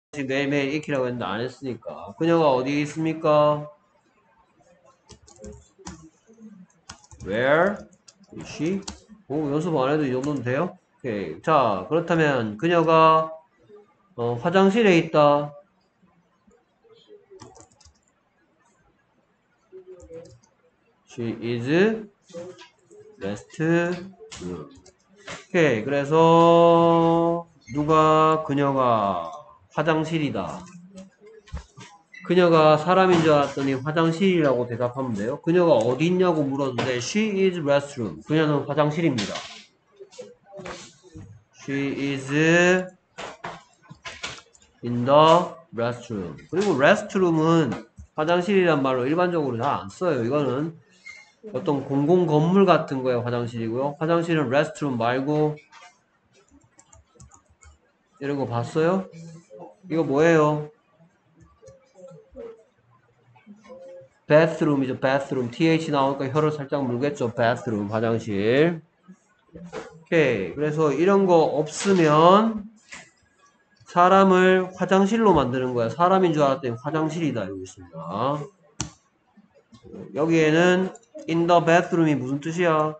매일매일 익히라고 했는데 안 했으니까. 그녀가 어디 있습니까? Where is she? 오, 연습 안 해도 이 정도는 돼요? 오케이. 자, 그렇다면 그녀가 화장실에 있다. She is restroom. 오케이. 그래서 그녀가 화장실이다. 그녀가 사람인 줄 알았더니 화장실이라고 대답하면 돼요. 그녀가 어디 있냐고 물었는데 She is restroom. 그녀는 화장실입니다. She is in the restroom. 그리고 restroom은 화장실이란 말로 일반적으로 잘 안 써요. 이거는 어떤 공공 건물 같은 거에 화장실이고요. 화장실은 restroom 말고 이런 거 봤어요? 이거 뭐예요? bathroom이죠. bathroom. th 나오니까 혀를 살짝 물겠죠. bathroom 화장실. 오케이. 그래서 이런 거 없으면 사람을 화장실로 만드는 거야. 사람인 줄 알았더니 화장실이다. 여기 있습니다. 여기에는 in the bathroom이 무슨 뜻이야?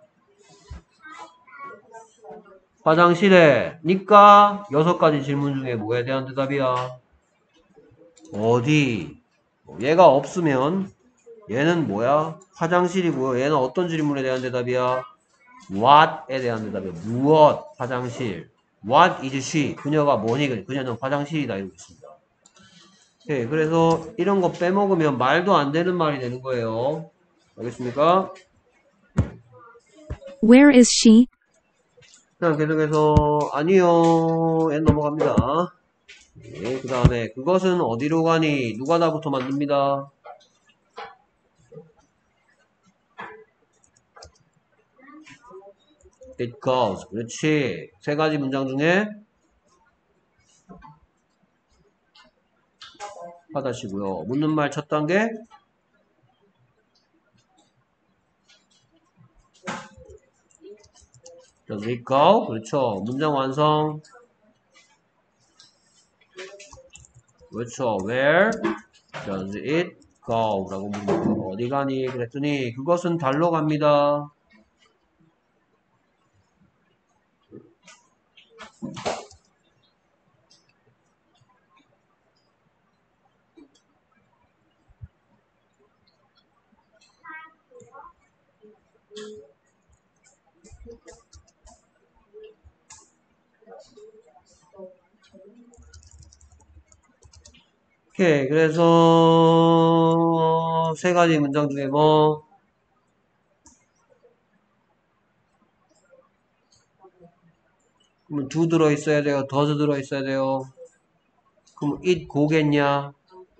화장실에 니까 6가지 질문 중에 뭐에 대한 대답이야? 어디? 얘가 없으면 얘는 뭐야? 화장실이고요. 얘는 어떤 질문에 대한 대답이야? what에 대한 대답이야. 무엇? 화장실. What is she? 그녀가 뭐니? 그녀는 화장실이다. 이러고 있습니다. 오케이. 그래서 이런 거 빼먹으면 말도 안 되는 말이 되는 거예요. 알겠습니까? Where is she? 자, 계속해서 아니요. N 넘어갑니다. 네, 그 다음에 그것은 어디로 가니? 누가 나부터 만듭니다. It goes. 그렇지. 3가지 문장 중에 하다시고요. 묻는 말 첫 단계. Does it go? 그렇죠. 문장 완성. 그렇죠. Where does it go? 라고 묻는 거. 어디 가니? 그랬더니 그것은 달로 갑니다. 오케이. 그래서 3가지 문장 중에 뭐 그러면 do 들어있어야 돼요? does 들어있어야 돼요? 그럼 it go겠냐?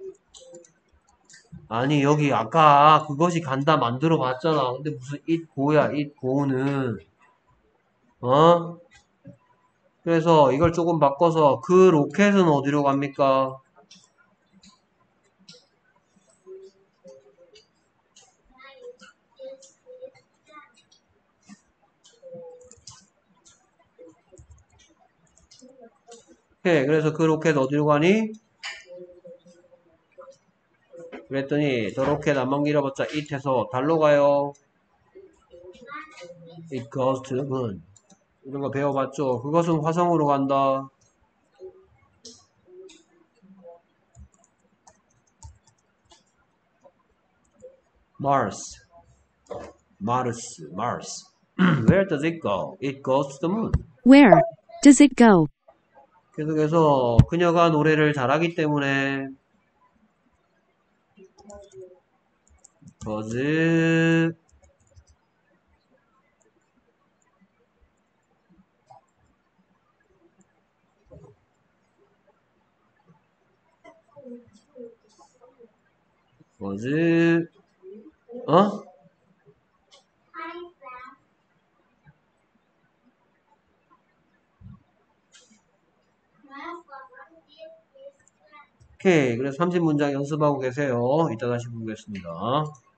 아니 여기 아까 그것이 간다 만들어 봤잖아. 근데 무슨 it go야 it go는 어? 그래서 이걸 조금 바꿔서 그 로켓은 어디로 갑니까? 오케이. 그래서 그 로켓 어디로 가니? 그랬더니 저 로켓 안만 길어봤자 it 해서 달로 가요. It goes to the moon. 이런 거 배워봤죠? 그것은 화성으로 간다. Mars. Mars. Mars. Where does it go? It goes to the moon. Where does it go? 계속해서 그녀가 노래를 잘하기 때문에 does 어? 오케이. 그래서 30문장 연습하고 계세요. 이따 다시 보겠습니다.